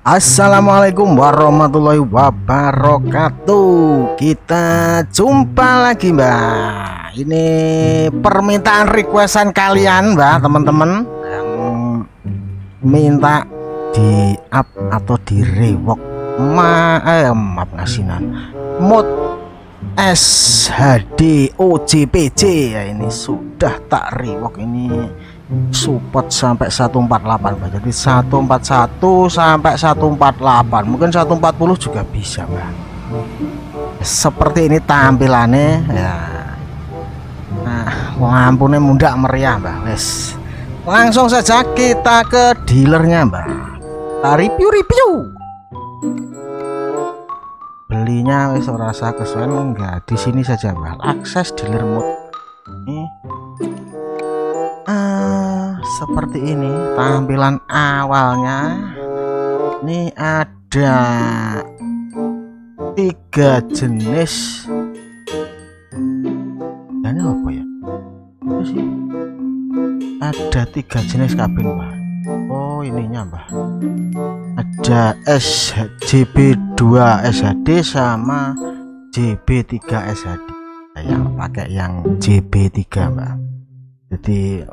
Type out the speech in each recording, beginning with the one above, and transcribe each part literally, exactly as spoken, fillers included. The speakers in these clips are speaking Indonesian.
Assalamualaikum warahmatullahi wabarakatuh. Kita jumpa lagi Mbak. Ini permintaan requestan kalian Mbak, teman-teman yang minta di up atau di rework ma eh, maaf ngasinan mod S H D O J P J ya. Ini sudah tak rework, ini support sampai seratus empat puluh delapan Mbak. Jadi seratus empat puluh satu sampai seratus empat puluh delapan, mungkin seratus empat puluh juga bisa Mbak. Seperti ini tampilannya ya. Nah, lampunya mudah meriah Mbak. Wes, langsung saja kita ke dealernya Mbak. Kita review-review. Belinya wes rasa kesuwen enggak, di sini saja Mbak. Akses dealer mode. Ini uh, seperti ini tampilan awalnya. Ini ada tiga jenis. Ini apa ya? Itu sih ada tiga jenis kabin Mbak. Oh, ininya Mbak. Ada S J B dua S H D sama J B tiga S H D. Yang pakai yang J B tiga Mbak. Jadi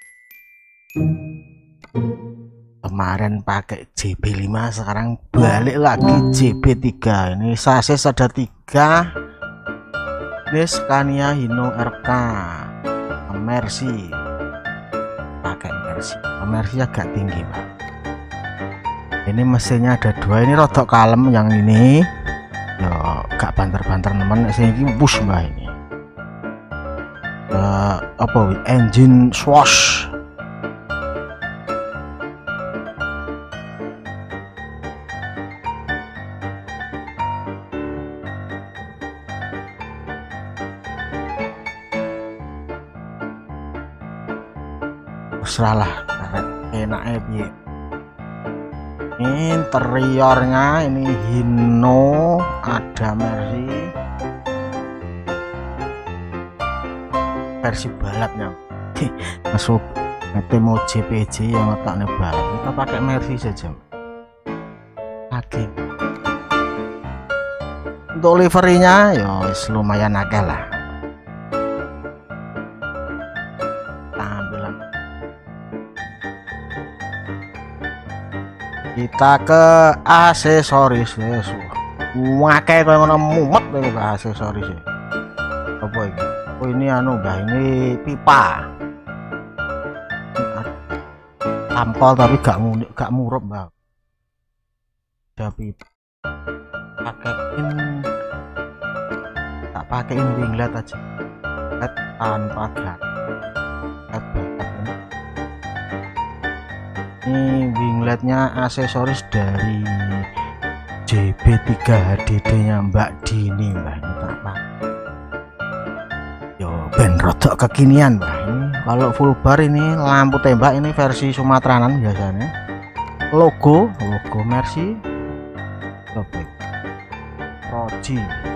kemarin pakai J B lima, sekarang balik lagi J B tiga. Ini sasis ada tiga. Ini Scania Hino R K, Mercy, pakai Mercy. Mercy agak tinggi Mbak. Ini mesinnya ada dua, ini rodok kalem, yang ini ya gak banter-banter teman. Ini push Mbak. Ini uh, apa engine swash. Seralah enaknya piye. Interiornya ini Hino, ada Mercy, versi balapnya masuk Temo J P J yang letaknya balap. Kita pakai Mercy saja lagi. Untuk liverynya ya lumayan akeh lah. Kita ke aksesoris ya, wakai kalau ngono mumet ini Mbak aksesoris ya. Apa ini? Oh ini anu Mbak, ini pipa. Tampol tapi gak munik, gak murup Mbak. Ada pipa. Pakein, tak pakein winglet aja. Winglet tanpa gat. Ini wingletnya aksesoris dari J B tiga H D D nya Mbak Dini Mbak. Ini apa? Yo ben rodok kekinian Mbak. Ini kalau full bar, ini lampu tembak, ini versi Sumatranan biasanya. Logo logo Mercy, Robek Roji.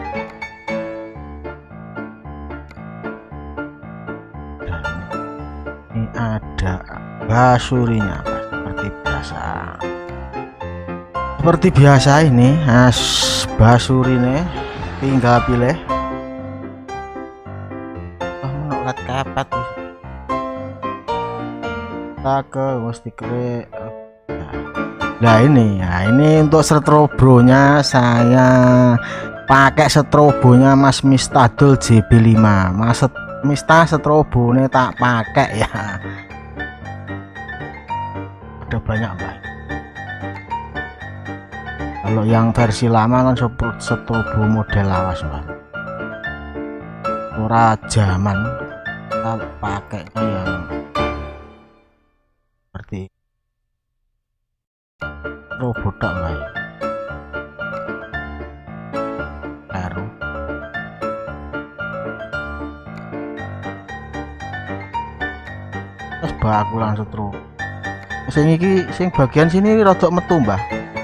Dan ini ada basurinya Mbak. Biasa seperti biasa ini as basuri nih, tinggal pilih. Oh, menolak kapat kita ke stiker. Nah ini ya, ini untuk strobonya saya pakai strobonya Mas Mistadul J B lima. Mas Mista strobone tak pakai ya, ada banyak Mbak. Kalau yang versi lama kan strobo model lawas Mbak, ora zaman. Kita pakainya yang seperti strobo tok Mbak. Baru terus baku langsung strobo. Sing iki sing bagian sini rodok metu Mbah.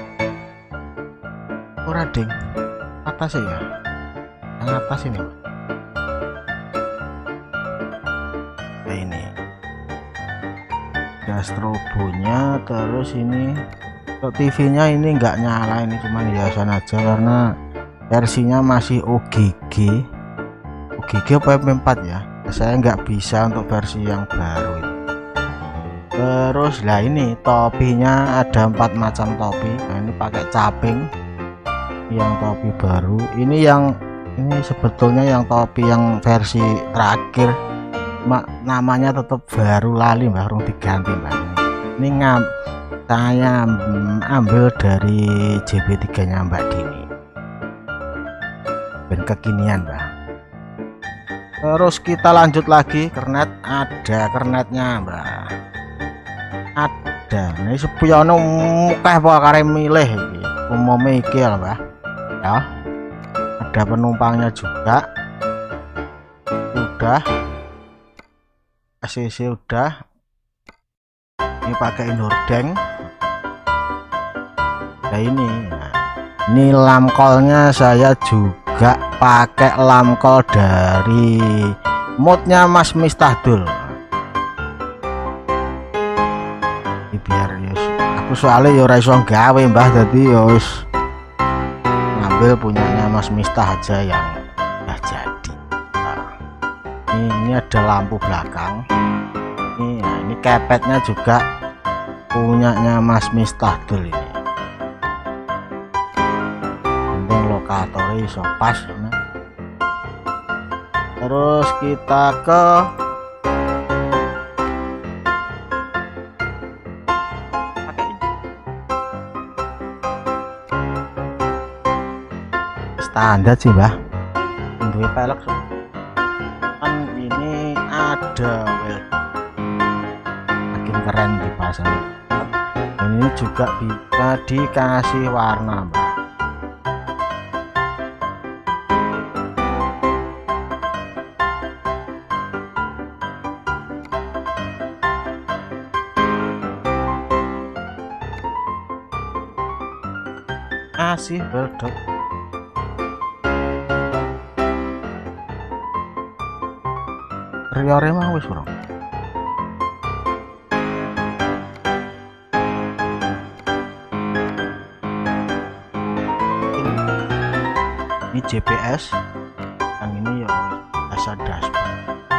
Ora ding. Atas ya. Yang atas ini. Nah, ini. Ada strobonya, terus ini Untuk T V-nya ini nggak nyala, ini cuman hiasan aja karena versinya masih O G G. O G G apa M P empat ya? Saya nggak bisa untuk versi yang baru itu. Terus lah ini topinya ada empat macam topi. Nah, ini pakai caping yang topi baru. Ini yang ini sebetulnya yang topi yang versi terakhir, mak namanya tetap baru lali mbak, harus diganti mbak. Ini ngam saya ambil dari J B tiga nya Mbak Dini, dan kekinian mbak. Terus kita lanjut lagi, kernet, ada kernetnya mbak, ada ini sepiono mukah apa kare milih iki umumnya iki ya mbak ya. Ada penumpangnya juga, udah A C C udah, ini pakai hordeng. Nah ini nah, ini lamkolnya saya juga pakai lamkol dari modnya Mas Mistahdul. Ini biar yus, aku soalnya ya ora iso gawe mbah, jadi yus ngambil punyanya Mas Mistah aja yang udah jadi. Nah, ini, ini ada lampu belakang. Ini, nah, ini kepetnya juga punyanya Mas Mistahdul ini. Lokatornya iso pas. Nah. Terus kita ke standar sih mbah, dua pelek kan ini ada well, makin keren dipasang. Ini juga bisa dikasih warna mbak. Kasih berdok. Riore mah wis bro. Ini J P S, yang ini ya biasa dashboard.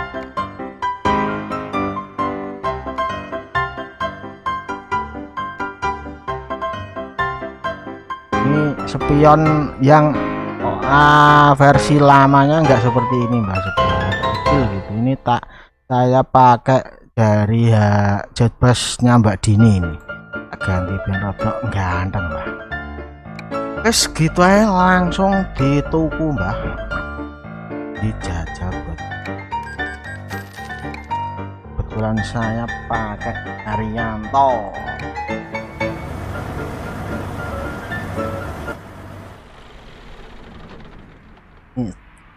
Ini spion yang oh, ah, versi lamanya nggak seperti ini mbak, seperti kecil gitu. Ini tak saya pakai dari ya, jetbusnya Mbak Dini ini, ganti ben rodok ganteng mbak. Wes gitu aja, langsung di tuku mbak, dijajal buat. Kebetulan saya pakai Arianto. Ini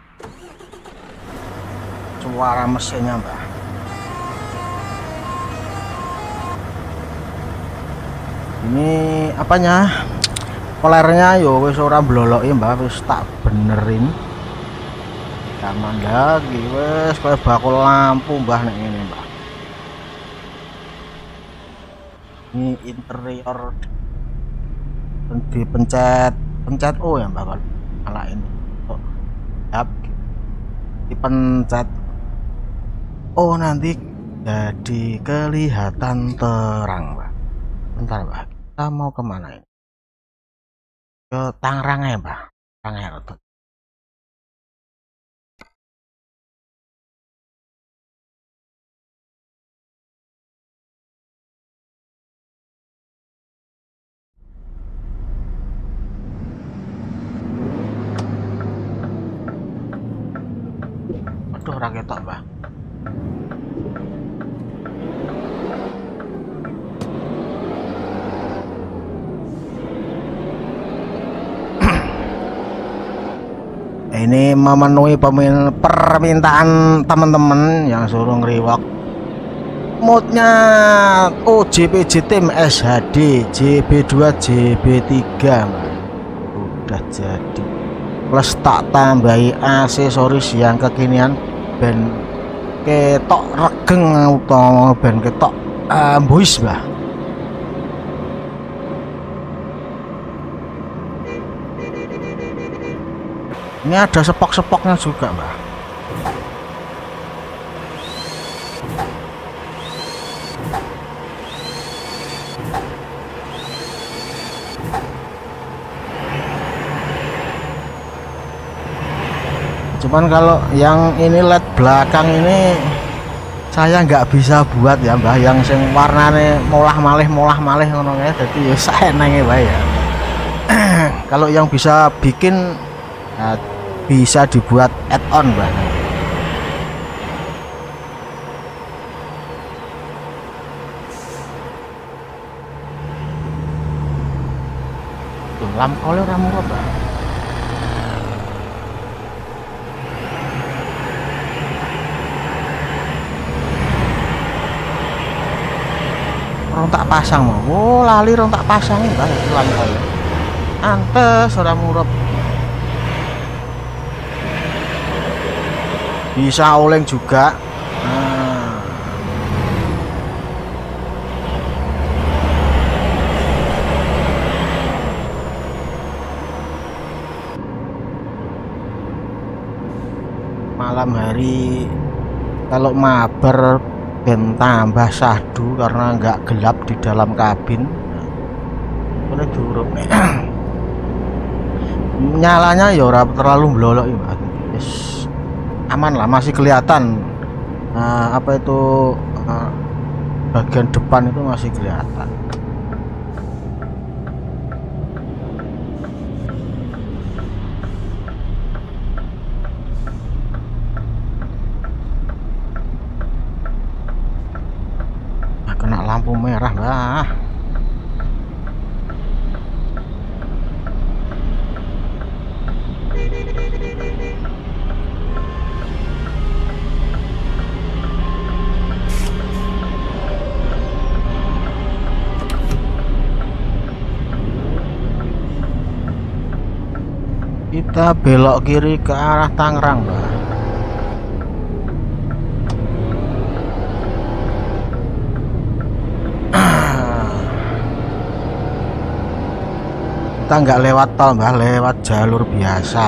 suara mesinnya mbak. Ini apanya, polernya yo wis ora bloloki mbak, wis tak benerin. Zaman lagi wis kayak bakul lampu mbah nek ngene mbak. Ini interior dipencet pencet oh ya mbak, malah ini oh, yap, dipencet oh nanti jadi kelihatan terang mbak. Bentar mbak, kita mau kemana ini? Ke Tangerang ya mbak, Tangerang. Aduh rakyat tak mbak. Ini memenuhi permintaan teman-teman yang suruh ngeriwak modnya. Oh J P J Team S H D J B dua J B tiga udah jadi, plus tak tambahi aksesoris yang kekinian ben ketok regeng utama ben ketok ambuis bah. Ini ada sepok-sepoknya juga, Mbak. Cuman kalau yang ini L E D belakang ini saya nggak bisa buat ya, Mbah, yang sing warnane molah malih molah malih ngono ya, jadi ya saya nenge wae ya. Kalau yang bisa bikin nah, bisa dibuat add-on, Mbah. Tuh lampu oleh ramu apa? Rong tak pasang mau, oh lali rong tak pasang Mbak, lampu oleh. Antes ora murep. Bisa oleng juga. Nah. Malam hari kalau mabar ben tambah sahdu karena nggak gelap di dalam kabin. Ini durung nih. Nyalanya ya ora terlalu blolok ya, yes. Aman lah, masih kelihatan uh, apa itu uh, bagian depan itu masih kelihatan. Nah, kena lampu merah, Mbah. Kita belok kiri ke arah Tangerang, Mbak. Kita nggak lewat tol, Mbak, lewat jalur biasa.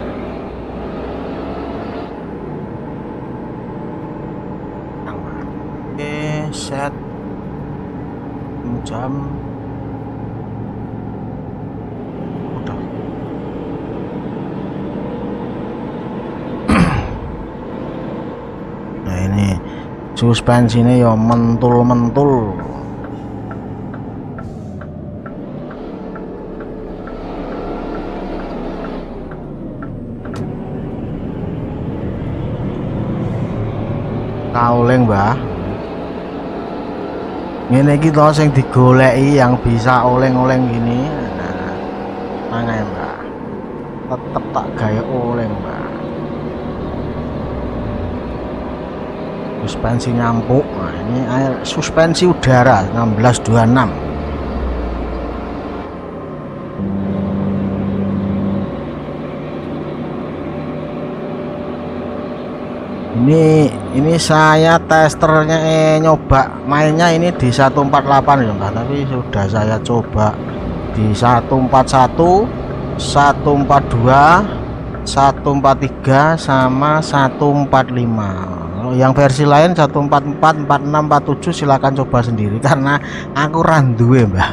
Oke, set jam. Suspensinya ya mentul-mentul. Kauleng, Mbah. Ngene iki to sing digoleki yang bisa oleng-oleng gini. Nah, mana ya, Mbah? Tetep tak gawe oleng, Mbah. Suspensi nyampuk. Nah, ini air suspensi udara enam belas dua puluh enam. Ini ini saya testernya eh, nyoba mainnya ini di seratus empat puluh delapan ya, Mbak, tapi sudah saya coba di seratus empat puluh satu, seratus empat puluh dua, seratus empat puluh tiga sama seratus empat puluh lima. Yang versi lain seratus empat puluh empat, empat puluh enam, empat puluh tujuh silakan coba sendiri karena aku randuwe, Mbak.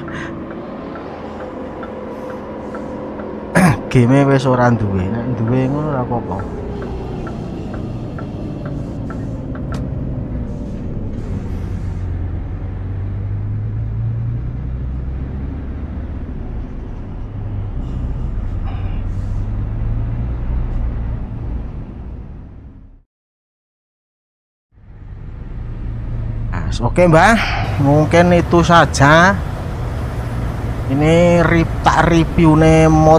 Game wis ora duwe, nek duwe ngono ora apa-apa. Oke, Mbak, mungkin itu saja. Ini rip, tak review nih mod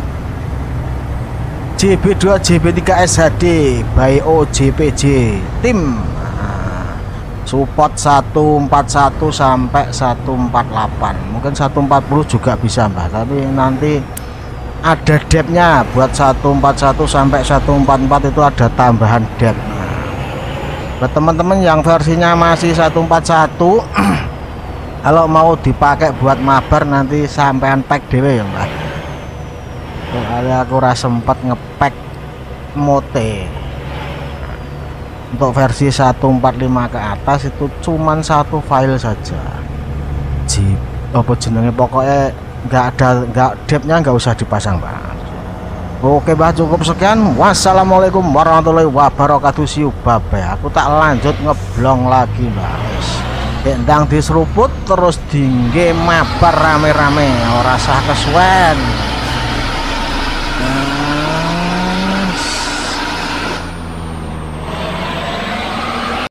J B dua J B tiga S H D by O J P J tim. Nah, support seratus empat puluh satu sampai seratus empat puluh delapan, mungkin seratus empat puluh juga bisa, Mbak, tapi nanti ada depthnya buat seratus empat puluh satu sampai seratus empat puluh empat itu ada tambahan depth. Buat teman-teman yang versinya masih seratus empat puluh satu kalau mau dipakai buat mabar nanti sampean pack dewe ya, Mbak. Soalnya aku rasa sempat ngepack Mote. Untuk versi seratus empat puluh lima ke atas itu cuman satu file saja. Jeep apa jenenge, pokoknya nggak ada, nggak depnya nggak usah dipasang Pak. Oke Mbah, cukup sekian. Wassalamualaikum warahmatullahi wabarakatuh. Siu babe, aku tak lanjut ngeblong lagi Mbah. Endang diseruput terus dingge mabar rame-rame, ora sah kesuwen.